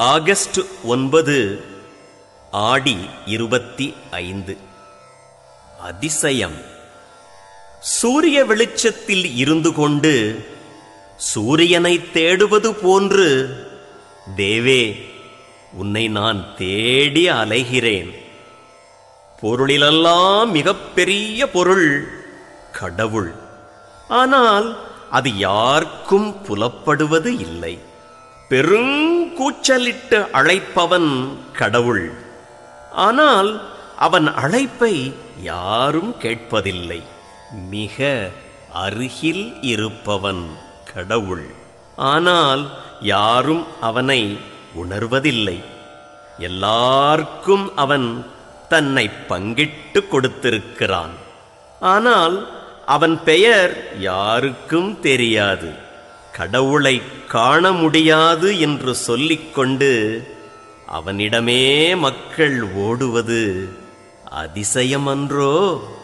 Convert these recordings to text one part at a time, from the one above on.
August 9 ஆடி 25. அதிசயம். சூரிய வெளிச்சத்தில் இருந்து கொண்டு சூரியனை தேடுவது போன்று தேவே, உன்னை நான் தேடி அலைகிறேன். பொருளிலெல்லாம் மிகப்பெரிய பொருள் கடவுள். ஆனால் அது யாருக்கும் புலப்படுவது இல்லை. பெருங்கூச்சலிட்டு அழைப்பவன் கடவுள். ஆனால் அவன் அழைப்பை யாரும் கேட்பதில்லை. மிக அருகில் இருப்பவன் கடவுள். ஆனால் யாரும் அவனை உணர்வதில்லை. எல்லாருக்கும் அவன் தன்னை பங்கிட்டு கொடுத்திருக்கிறான். ஆனால் அவன் பெயர் யாருக்கும் தெரியாது. கடவுளை காண முடியாது என்று சொல்லிக்கொண்டு அவனிடமே மக்கள் ஓடுவது அதிசயமன்றோ?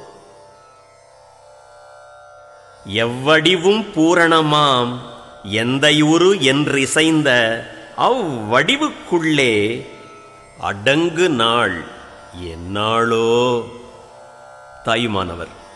எவ்வடிவும் பூரணமாம் எந்தையுரு என்றிசைந்த அவ்வடிவுக்குள்ளே அடங்கு நாள் எந்நாளோ? தாயுமானவர்.